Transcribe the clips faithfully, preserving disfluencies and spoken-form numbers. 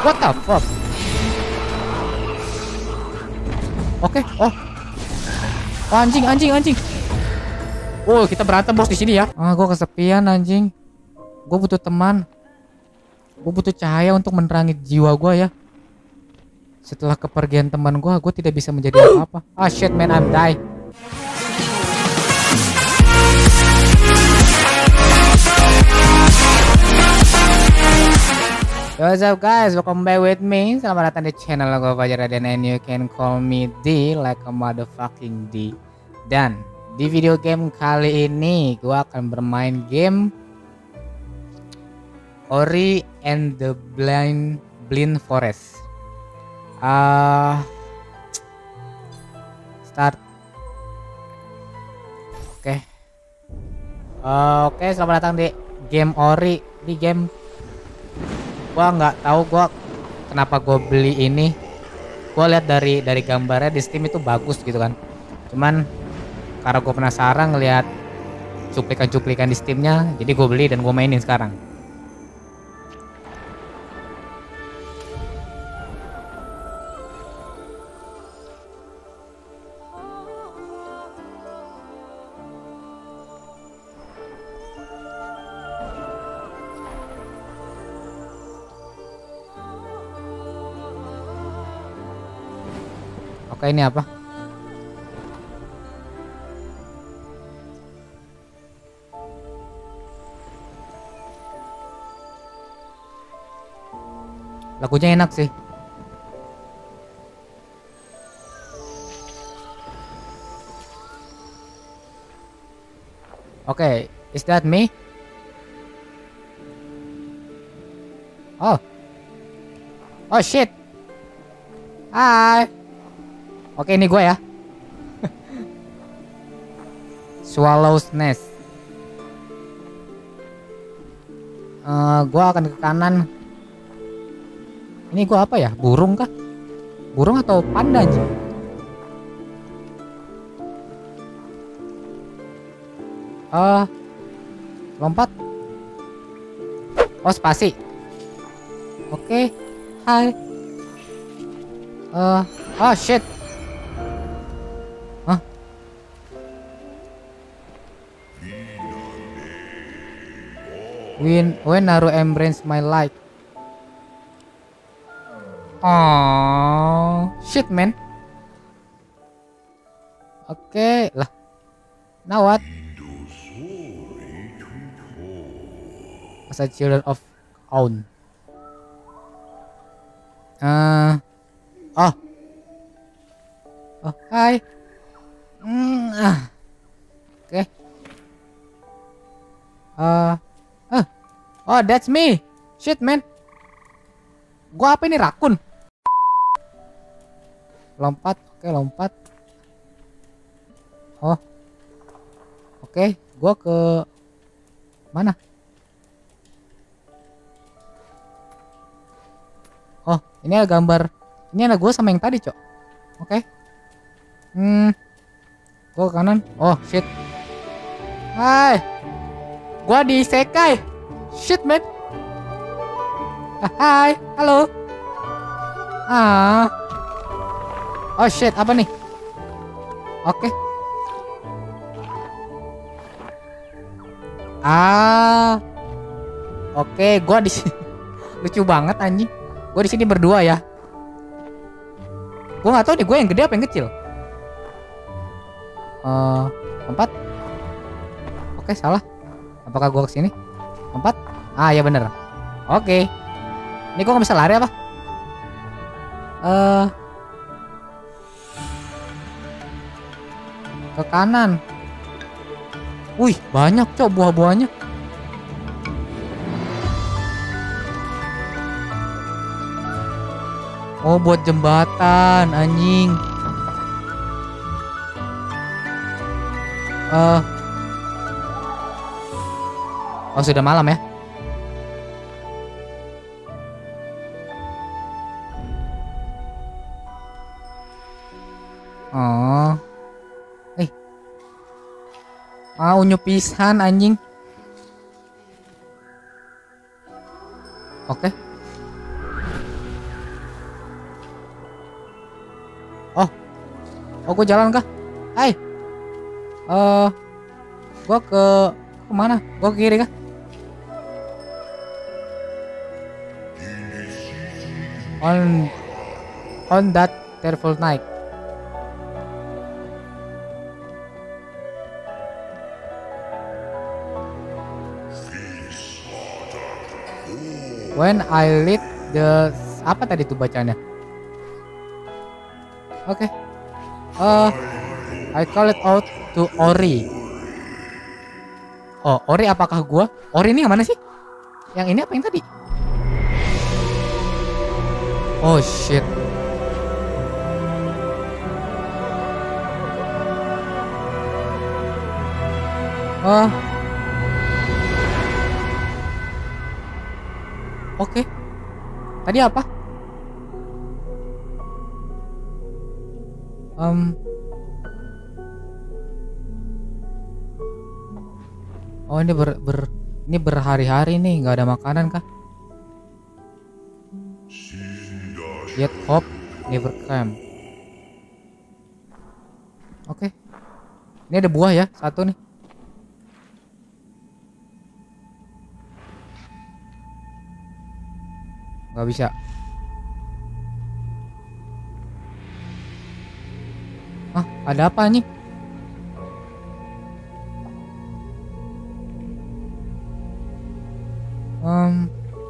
What the fuck? Oke, okay. oh. oh, anjing, anjing, anjing. Oh, kita berantem bos di sini ya. Ah, gue kesepian anjing. Gue butuh teman. Gue butuh cahaya untuk menerangi jiwa gue ya. Setelah kepergian teman gue, gue tidak bisa menjadi apa-apa. Ah shit man, I'm die. Yo, what's up guys, welcome back with me. Selamat datang di channel gue Fajar Radian, and you can call me D like a motherfucking D. Dan di video game kali ini gue akan bermain game Ori and the Blind Blind Forest. Uh, start. Oke. Okay. Uh, Oke, okay, selamat datang di game Ori. Di game gua nggak tahu gua kenapa gua beli ini. Gua lihat dari dari gambarnya di Steam itu bagus gitu kan. Cuman karena gua penasaran ngelihat cuplikan-cuplikan di Steamnya, jadi gua beli dan gua mainin sekarang. Oke, ini apa? Lagunya enak sih. Oke, okay, is that me? Oh. Oh shit. Hai. Oke, ini gue ya. Swallow's Nest. Uh, gue akan ke kanan. Ini gue apa ya? Burung kah? Burung atau panda aja? Uh, lompat. Oh, spasi. Oke. Hai. Uh, oh shit. When when Naru embrace my light. Oh shit man. Oke okay. Lah. Now what? As a children of own. Uh, oh. Oh hi. Mm, ah. Oke. Okay. Uh. Oh, that's me. Shit, man. Gua apa ini, rakun? Lompat. Oke, lompat. Oh. Oke, gua ke mana? Oh, ini ada gambar. Ini ada gua sama yang tadi, Cok. Oke. Hmm. Gua ke kanan. Oh, shit. Hai. Gua di isekai. Shit man. Hai, halo. Ah. Oh shit, apa nih? Oke. Okay. Ah. Oke, okay, gua di sini. Lucu banget anjing. Gua di sini berdua ya. Gua nggak tahu nih, gua yang gede apa yang kecil. Uh, empat. Oke, okay, salah. Apakah gua kesini? Empat? Ah ya bener. Oke. Ini kok nggak bisa lari apa? Eh uh, ke kanan. Wih banyak cok buah-buahnya. Oh buat jembatan anjing. Eh uh, Oh sudah malam ya. Oh. Eh. Ah unyu pisan anjing. Oke. Oh, gue jalan kah? Hai. Eh, gue ke kemana? Gue ke kiri kah? On on that terrible night. When I lead the apa tadi tuh bacanya? Oke. Okay. Uh, I call it out to Ori. Oh, Ori apakah gua? Ori ini yang mana sih? Yang ini apa yang tadi? Oh shit. Oh. Oke. Okay. Tadi apa? Um. Oh, ini ber, ber ini berhari-hari nih nggak ada makanan kah? Yet hope never came. Oke. Okay. Ini ada buah ya, satu nih. Nggak bisa. Ah, ada apa nih? Um,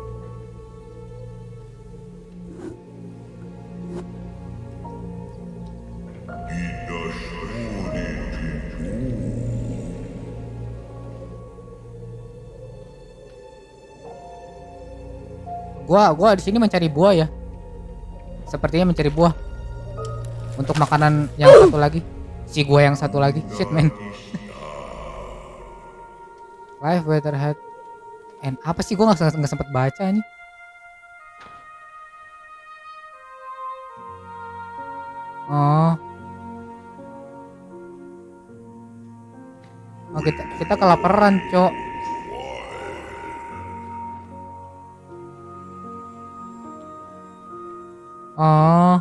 gua gua di sini mencari buah ya. Sepertinya mencari buah untuk makanan yang satu lagi. Si gua yang satu lagi. Shit man. Life better had. And apa sih, gua nggak nggak sempet baca nih. Oh. Oh, kita kita kelaparan, Cok. Oh.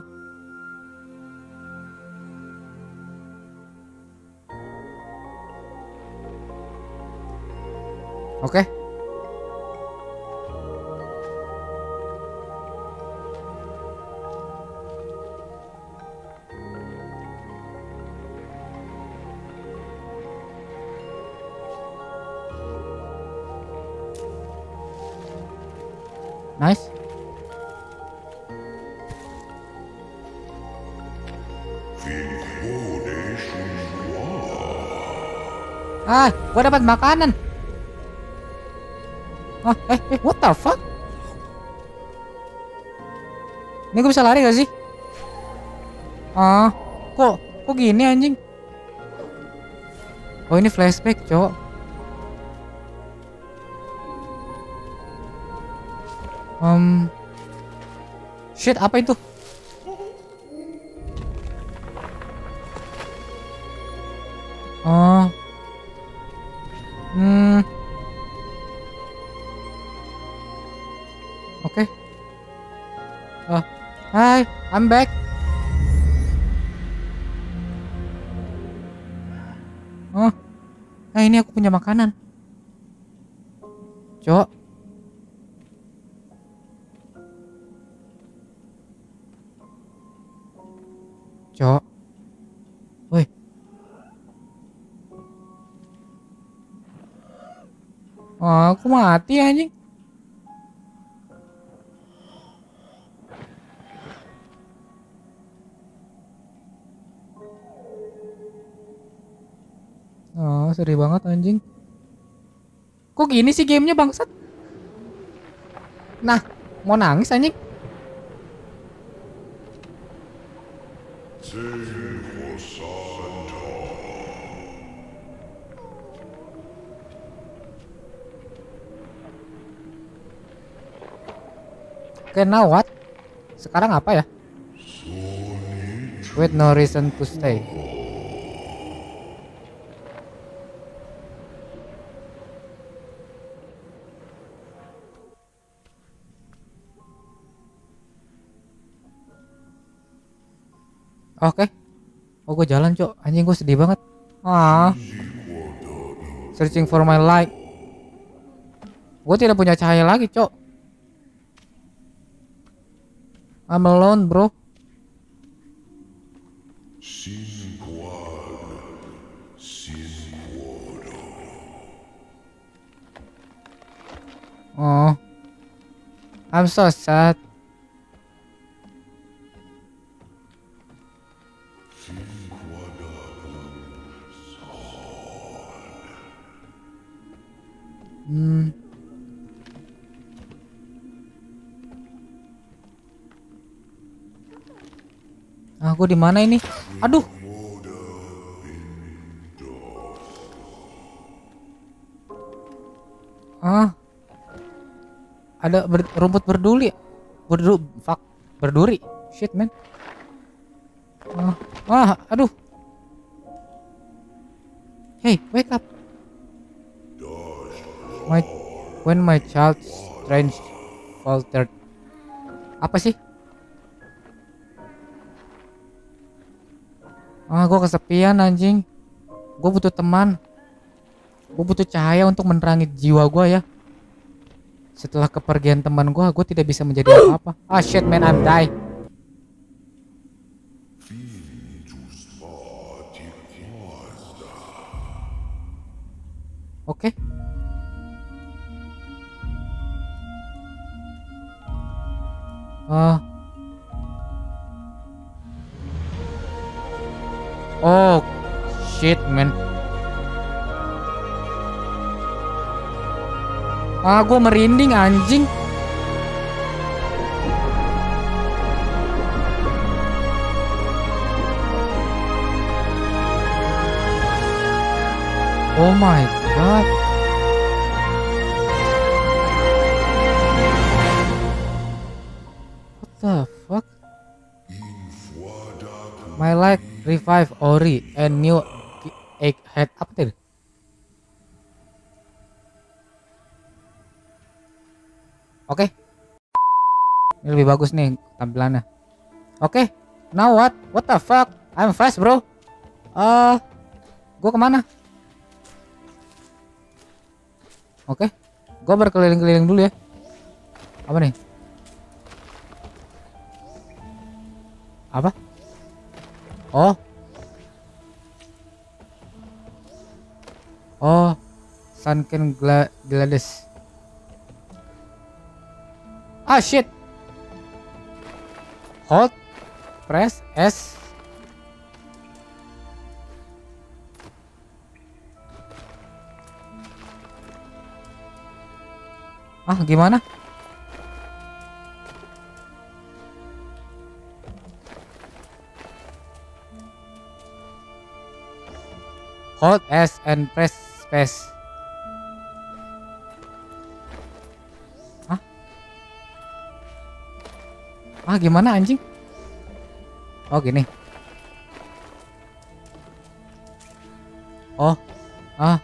Oke. Okay. Nice. Ah, gua dapat makanan. Ah, eh, eh, what the fuck? Ini gua bisa lari gak sih? Ah, kok, kok gini anjing? Oh, ini flashback, cok. Um, shit, apa itu? Oh, hmm, oke. Okay. Oh, hi, I'm back. Oh, nah ini aku punya makanan, cok. Cok. Woi. Oh, aku mati anjing. Oh, sedih banget anjing. Kok gini sih gamenya bangsat? Nah, mau nangis anjing. Oke, now what? Sekarang apa ya? With no reason to stay. Oke. Oh, gue jalan, Cok. Anjing, gue sedih banget. Ah. Searching for my light. Gue tidak punya cahaya lagi, Cok. I'm alone, bro. Oh, I'm so sad. Hmm. Aku di mana ini? Aduh. Ah. Ada ber rumput berduri. Berdu fuck, berduri. Shit, man. Ah, ah, aduh. Hey, wake up. My when my child strange faltered. Apa sih? Ah, gue kesepian anjing. Gue butuh teman. Gue butuh cahaya untuk menerangi jiwa gue ya. Setelah kepergian teman gue, gue tidak bisa menjadi apa-apa. Ah shit man, I'm die. Oke. Okay. Uh. Oh shit man. Ah, gue merinding anjing. Oh my god. What the fuck? My life revive Ori and new egghead. Apa tadi? Oke. Okay. Ini lebih bagus nih tampilannya. Oke. Okay. Now what? What the fuck? I'm fast, bro. Uh, gue kemana? Oke. Okay. Gue berkeliling-keliling dulu ya. Apa nih? Apa? Oh. Oh. Sunken Gla Glades. Ah shit. Hold, press S. Ah gimana? Hold S and press space. Ah gimana anjing? Oh gini. Oh. Ah.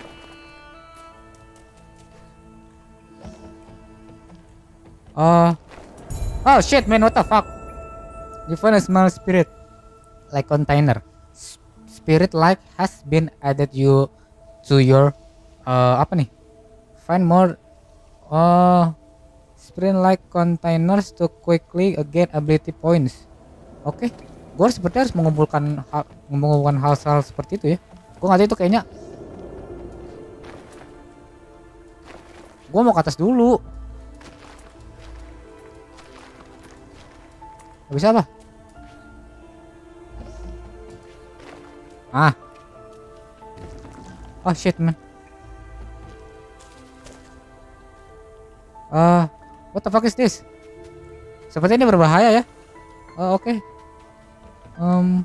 Oh. Oh shit man, what the fuck? You find a small spirit like container. S spirit like has been added you to your uh, apa nih? Find more. Oh. Sprint like containers to quickly gain ability points. Oke, okay. Gue seperti harus mengumpulkan hal, mengumpulkan hal-hal seperti itu ya. Gue nggak tahu itu kayaknya. Gue mau ke atas dulu. Gak bisa apa? Ah. Oh shit man. Ah. Uh, What the fuck is this? Seperti ini berbahaya ya. Oh, oke. Okay. Um.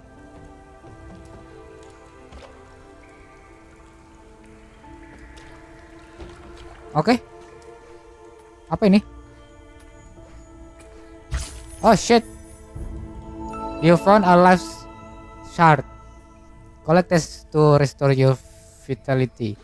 Oke. Okay. Apa ini? Oh shit. You found a life shard. Collect this to restore your vitality.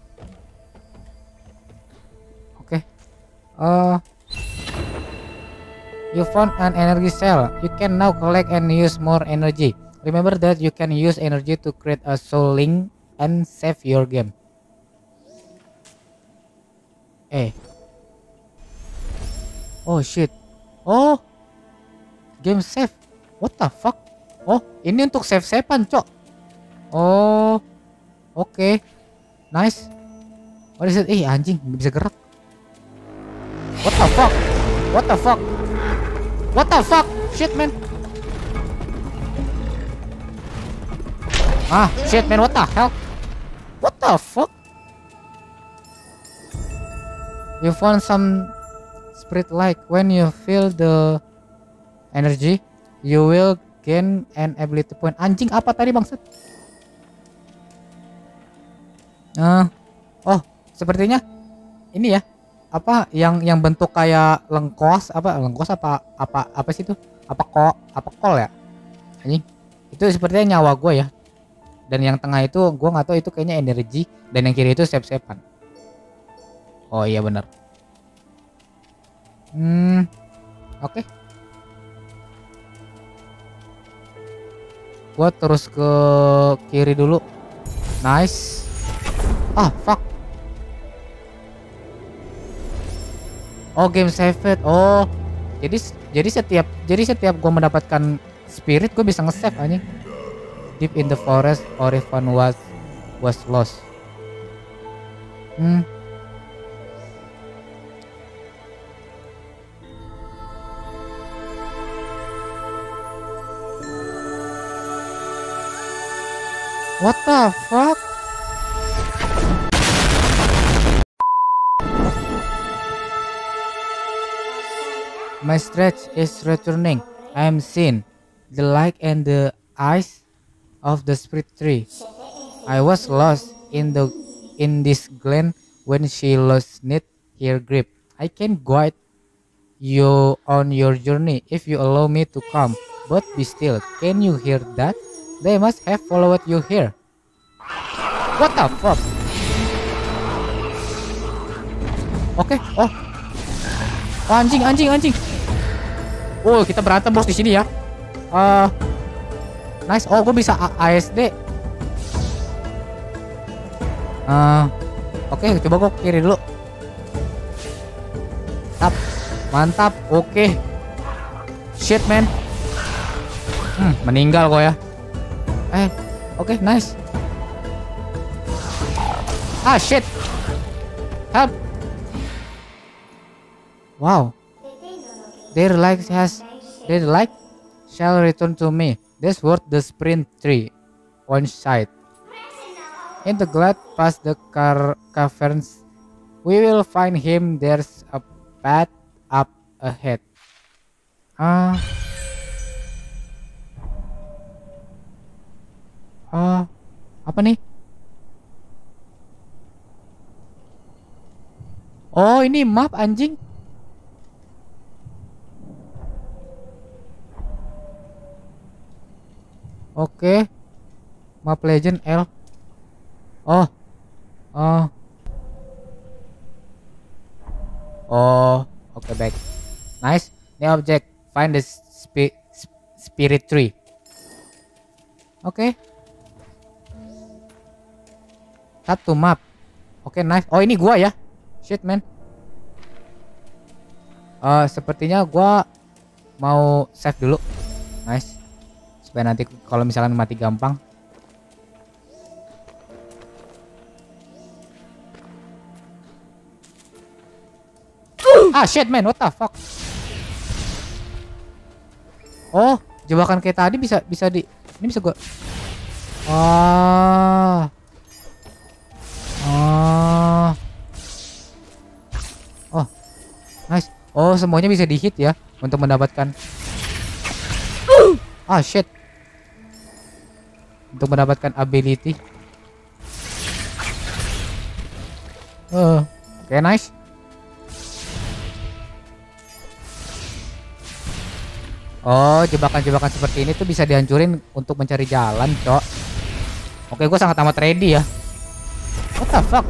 Oke. Okay. Uh You found an energy cell. You can now collect and use more energy. Remember that you can use energy to create a soul link and save your game. Eh. Oh shit. Oh. Game save. What the fuck? Oh, ini untuk save-savean, cok. Oh. Oke. Okay. Nice. What is it? Eh, anjing, nggak bisa gerak. What the fuck? What the fuck? What the fuck? Shit, man. Ah, shit, man. What the hell? What the fuck? You found some spirit like when you feel the energy, you will gain an ability point. Anjing apa tadi bangsat? Nah, oh, sepertinya ini ya. Apa yang yang bentuk kayak lengkos apa lengkos apa apa apa sih itu? Apa kok apa kol ya? Anjing. Itu sepertinya nyawa gue ya. Dan yang tengah itu gue nggak tahu itu kayaknya energi dan yang kiri itu save-savean. Oh iya bener. Hmm, oke. Okay. Gua terus ke kiri dulu. Nice. Ah fuck. Oh game saved. Oh jadi jadi setiap jadi setiap gue mendapatkan spirit gue bisa nge-save anjing. Deep in the forest, Orifan was was lost. Hmm. What the fuck? My stretch is returning. I am seen the light and the eyes of the spirit tree. I was lost in the in this glen when she lost knit her grip. I can guide you on your journey if you allow me to come. But be still. Can you hear that? They must have followed you here. What the fuck? Oke, okay. Oh. Oh, anjing, anjing, anjing. Oh, kita berantem bos di sini ya. Uh, nice. Oh, gue bisa A S D. Uh, Oke, okay, coba gue kiri dulu. Mantap, mantap. Oke. Okay. Shit, man. Hmm, meninggal kok ya. Eh, oke, okay, nice. Ah, shit. Help. Wow. Their light has their light shall return to me. This worth the sprint tree on side. In the glad past the car caverns, we will find him. There's a path up ahead. Ah. Ah, apa nih? Oh, ini map anjing. Oke. Map legend L. Oh. Oh. Oh, oke okay, back. Nice. Ini object. Find the spi spirit tree. Oke. Okay. Tap to map. Oke, okay, nice. Oh, ini gua ya. Shit, man. Uh, sepertinya gua mau save dulu. Nice. Supaya nanti kalau misalkan mati gampang. Ah, shit, man. What the fuck? Oh, jebakan kayak tadi bisa bisa di ini bisa gua. Ah. Oh. Oh. Nice. Oh, semuanya bisa di-hit ya untuk mendapatkan. Ah, shit. Untuk mendapatkan ability. Oh, oke, okay, nice. Oh, jebakan-jebakan seperti ini tuh bisa dihancurin untuk mencari jalan, cok. Oke, gue sangat amat ready ya. What the fuck?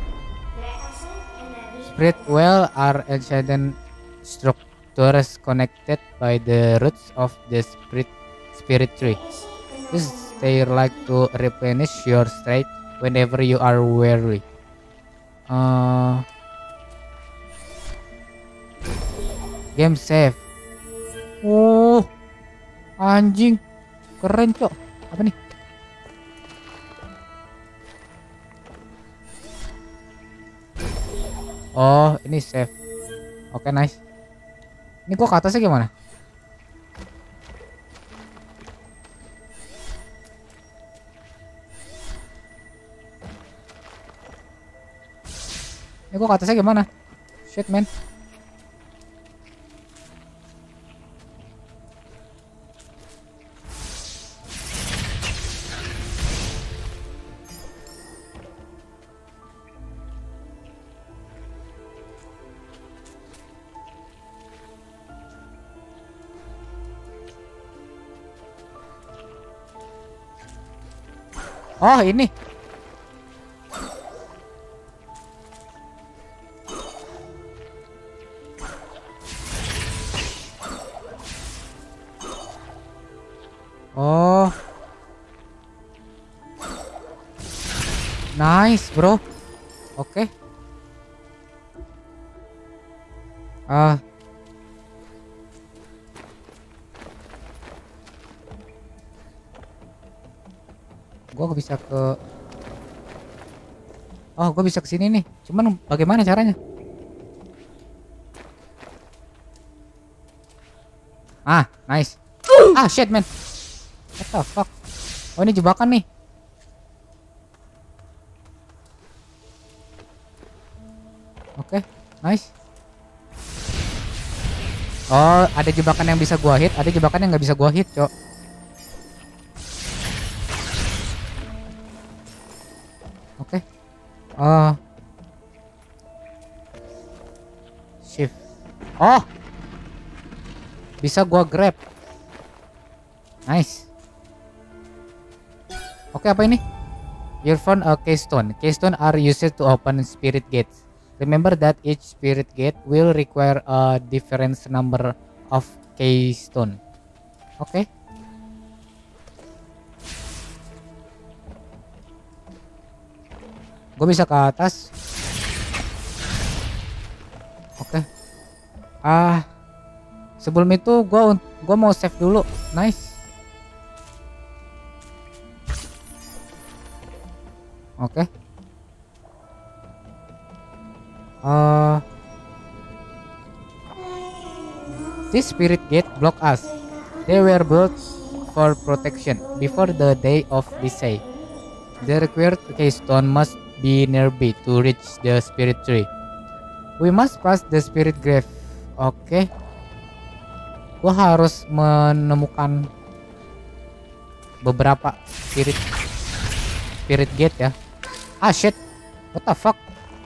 Spirit well are ancient structures connected by the roots of the spirit spirit tree. This stair like to replenish your strength whenever you are weary. Uh, game save. Oh, anjing, keren cok. Apa nih? Oh, ini save. Oke, okay, nice. Ini gua ke atasnya gimana? Ini gua ke atasnya gimana? Shit, man. Oh, ini. Oh. Nice, bro. Oke. Okay. Ah. Gue bisa ke, oh gue bisa ke sini nih, cuman bagaimana caranya? Ah, nice. Ah, shit, man. What the fuck? Oh, ini jebakan nih. Oke, okay, nice. Oh, ada jebakan yang bisa gua hit, ada jebakan yang nggak bisa gua hit, cok. Oke. Okay. Oh. Shift. Oh. Bisa gua grab. Nice. Oke, okay, apa ini? You found a keystone. Keystone are used to open spirit gates. Remember that each spirit gate will require a different number of keystone. Oke. Okay. Gue bisa ke atas. Oke. Okay. Ah, sebelum itu gue gue mau save dulu. Nice. Oke. Okay. Uh, this spirit gate block us. They were built for protection before the day of Visay. The required keystone must be nearby to reach the spirit tree. We must pass the spirit grave. Oke. Okay. Gua harus menemukan beberapa spirit spirit gate ya. Ah, shit. What the fuck?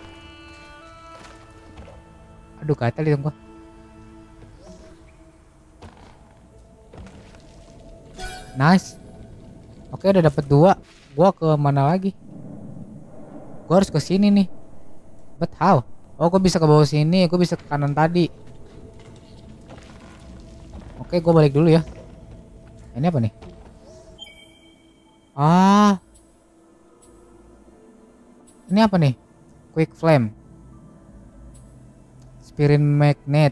Aduh, gatel dong gua. Nice. Oke, udah dapet dua. Gua ke mana lagi? Gua harus ke sini nih. But how? Oh, gua bisa ke bawah sini. Gua bisa ke kanan tadi. Oke, gua balik dulu ya. Ini apa nih? Ah. Ini apa nih? Quick flame. Spirit magnet.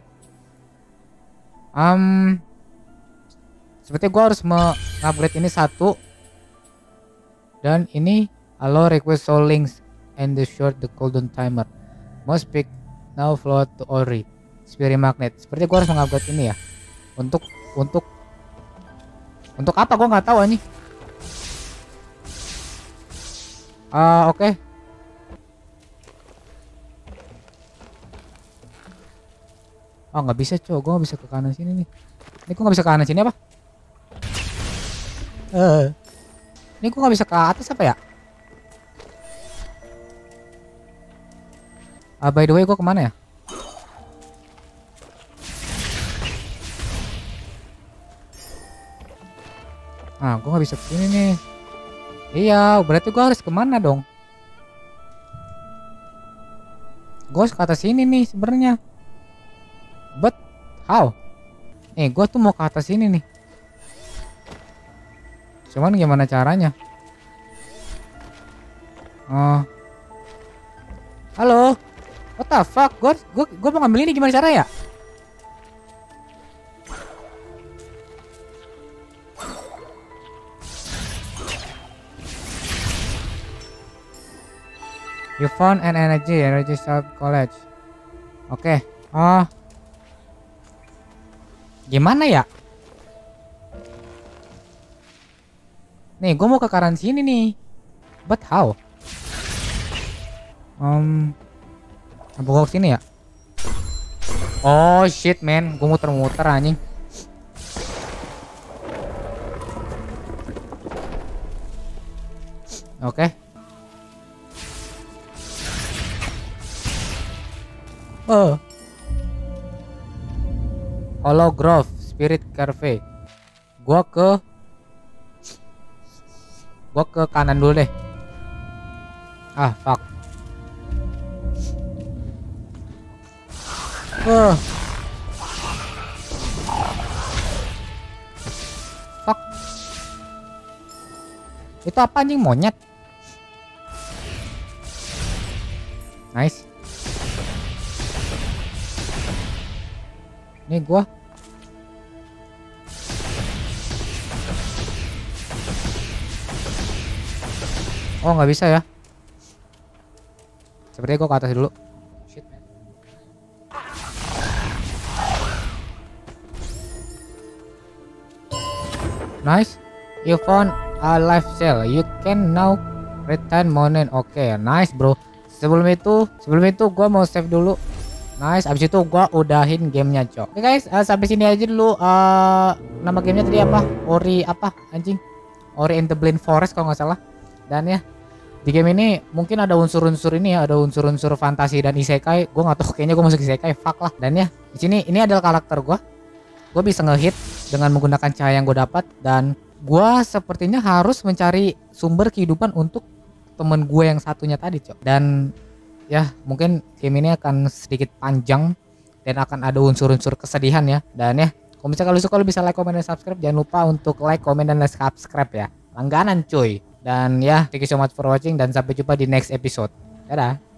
Um. Seperti gua harus mengupgrade ini satu. Dan ini allow request soul links and the short the cooldown timer. Most pick now flow to Ori. Spirit magnet. Seperti gua harus mengupgrade ini ya. Untuk untuk untuk apa gua nggak tahu ini. Ah, uh, oke. Okay. Oh, nggak bisa cow, gue nggak bisa ke kanan sini nih. Ini gue nggak bisa ke kanan sini apa? Eh, uh. Ini gue nggak bisa ke atas apa ya? Ah, uh, by the way, gue kemana ya? Ah, gue nggak bisa ke sini nih. Iya, berarti gue harus kemana dong? Gue harus ke atas sini nih sebenarnya. But how? Eh, gue tuh mau ke atas ini nih. Cuman gimana caranya? Oh. Halo. What the fuck? Gue gue gue mau ngambil ini gimana caranya? You found an energy, energy sub college. Oke. Okay. Oh. Gimana ya? Nih, gue mau ke kanan sini nih. But how? Um, apa gue kesini ya? Oh shit man, gue muter-muter anjing. Oke. Okay. Oh. Hollow Grove, Spirit Cave. Gua ke Gua ke kanan dulu deh. Ah, fuck. Uh. Fuck. Itu apa anjing, monyet? Nice. Ini gua. Oh, nggak bisa ya. Sepertinya gua ke atas dulu. Shit, man. Nice. You found a life cell. You can now return money. Oke, okay, nice, bro. Sebelum itu, sebelum itu gua mau save dulu. Nice, abis itu gua udahin gamenya, cok. Oke okay, guys, uh, sampai sini aja dulu. Uh, nama gamenya tadi apa? Ori apa anjing? Ori and the Blind Forest kalau nggak salah. Dan ya, di game ini mungkin ada unsur-unsur ini ya, ada unsur-unsur fantasi dan isekai. Gue nggak tahu, kayaknya gue masuk isekai, fuck lah. Dan ya, di sini ini adalah karakter gue. Gue bisa ngehit dengan menggunakan cahaya yang gue dapat, dan gue sepertinya harus mencari sumber kehidupan untuk temen gue yang satunya tadi, cok. Dan ya, mungkin game ini akan sedikit panjang dan akan ada unsur-unsur kesedihan ya. Dan ya, kalau misalnya kalau suka, lu bisa like, comment, dan subscribe. Jangan lupa untuk like, comment, dan subscribe ya. Langganan cuy. Dan ya, thank you so much for watching dan sampai jumpa di next episode. Dadah.